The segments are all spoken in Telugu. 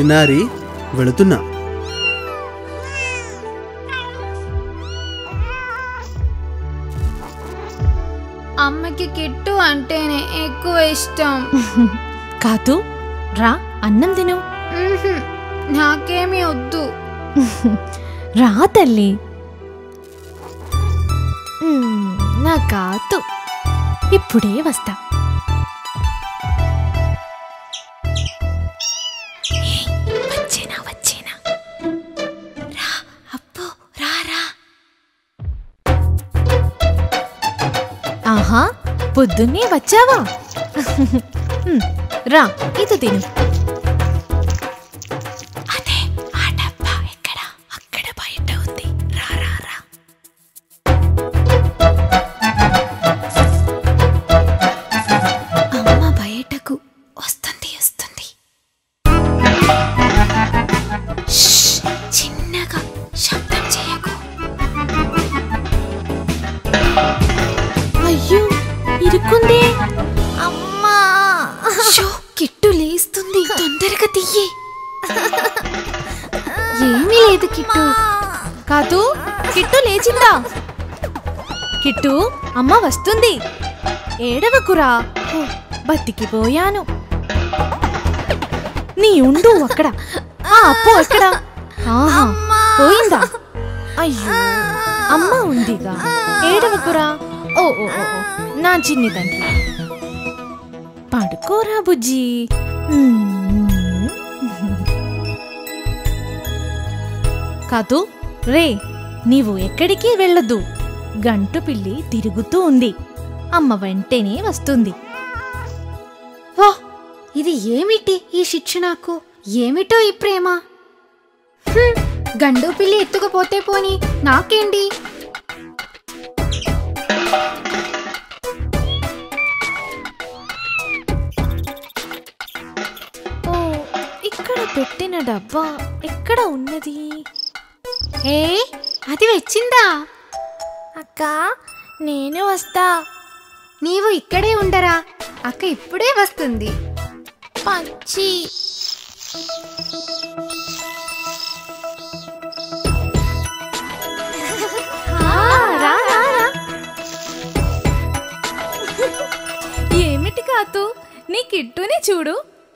చిన్నారి వెళుతున్నా. అమ్మకి కిట్టు అంటేనే ఎక్కువ ఇష్టం. కాతు రా, అన్నం తిను. నాకేమీ వద్దు. రా తల్లి. నా కాతు ఇప్పుడే వస్తా. వచ్చేనా వచ్చేనా, రా అప్పు, రా రా. ఆహా, పొద్దున్నే వచ్చావా? రా, ఇది తిను. అదే ఆ డబ్బా ఎక్కడ? అక్కడ బయట ఉంది. రా రా రా. అమ్మ బయటకు వస్తుంది వస్తుంది. చిన్నగా శబ్దం చేయకు. అయ్యో, ఇరుక్కుంది. అమ్మా, కిట్టు లేస్తుంది. తొందరగా తీయి. ఏమీ లేదు కిట్టు. కాదు, కిట్టు లేచిందా? కిట్టు, అమ్మ వస్తుంది. ఏడవకురా. బతికిపోయాను. నీ ఉండు అక్కడ. ఆ అప్పు ఎక్కడ? ఆహా, పోయిందా? అయ్యో, అమ్మ ఉందిగా. ఏడవకురా. ఓ ఓ ఓ, నా చిన్ని తండ్రి. పడుకోరా బుజ్జి. కాదు రే, నీవు ఎక్కడికి వెళ్ళొద్దు. గంటు పిల్లి తిరుగుతూ ఉంది. అమ్మ వెంటనే వస్తుంది. వా, ఇది ఏమిటి ఈ శిక్షణకు? ఏమిటో ఈ ప్రేమ? గండు పిల్లి ఎత్తుకుపోతే పోని, నాకేంటి? ఓ, ఇక్కడ పెట్టిన డబ్బా ఎక్కడ ఉన్నది? ఏ, అది వచ్చిందా? అక్క, నేను వస్తా. నీవు ఇక్కడే ఉండరా, అక్క ఇప్పుడే వస్తుంది. పచ్చి. ఏమిటి కాతు, నీ కిట్టుని చూడు.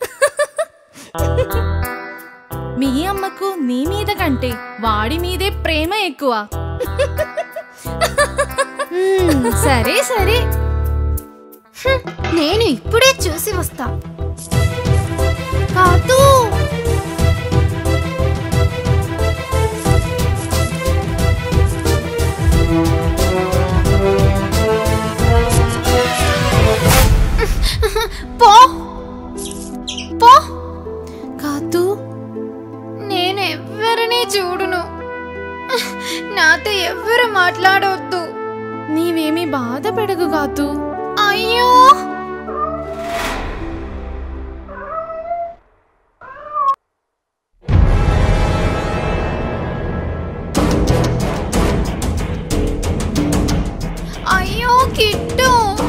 మీ అమ్మకు నీ మీద కంటే వాడి మీదే ప్రేమ ఎక్కువ. సరే సరే, నేను ఇప్పుడే చూసి వస్తా. కాతు, పో పో. కాతు, నేను ఎవ్వరినీ చూడును. నాతో ఎవ్వరు మాట్లాడవద్దు. నీవేమి బాధపడకు కాతు. అయ్యో, అయ్యో కిట్టు.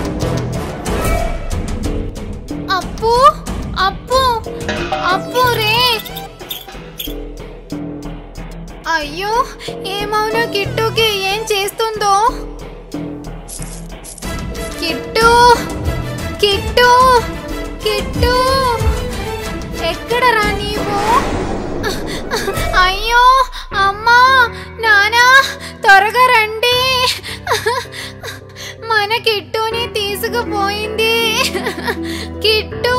అప్పు అప్పు అప్పు రే. అయ్యో, ఏమవును కిట్టుకి? ఏం చేస్తుందో? కిట్టు కిట్టు కిట్టు, ఎక్కడరా నీవు? అయ్యో, అమ్మా నానా, త్వరగా రండి. మన కిట్టుని తీసుకుపోయింది. కిట్టు.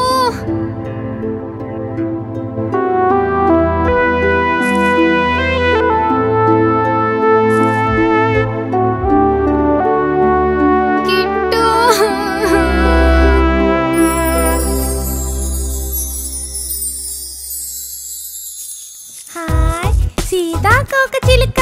చిలుక.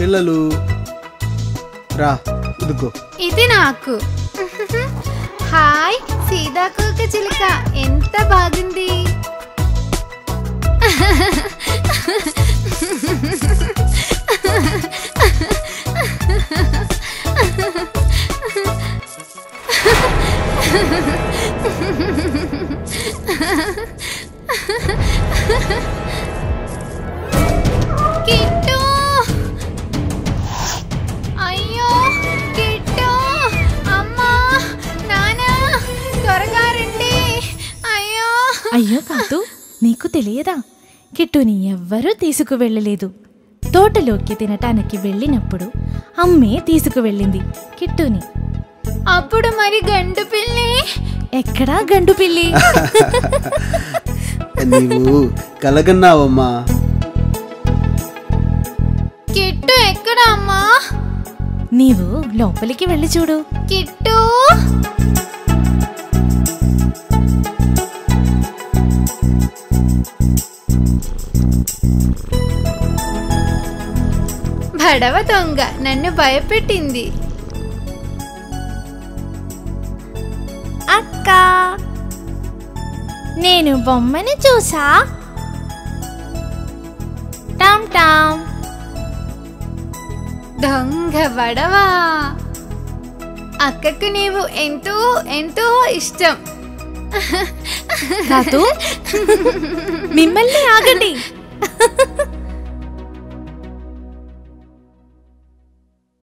పిల్లలు రా ఇదిగో. ఇది నాకు. హాయ్ సీతాకోక చిలుక, ఎంత బాగుంది. కిట్టు, అయ్యో కిట్టు, అమ్మా నాన్న త్వరగా రండి. అయ్యో అయ్యో కాదు, నీకు తెలియదా? కిట్టుని ఎవ్వరూ తీసుకువెళ్ళలేదు. తోటలోకి తినటానికి వెళ్ళినప్పుడు అమ్మే తీసుకువెళ్ళింది కిట్టుని. అప్పుడు మరి గండు పిల్లి ఎక్కడా గండు పిల్లి? నీవు కలగన్నావమ్మా. కిట్టు ఎక్కడ అమ్మా? నీవు లోపలికి వెళ్ళి చూడు. కిట్టు, బడవ దొంగ నన్ను భయపెట్టింది. అక్క, నేను బొమ్మని చూసా. Tom Tom. దొంగ బడవా, అక్కకు నీవు ఎంతో ఎంతో ఇష్టం. కాదు, మిమ్మల్ని ఆగండి.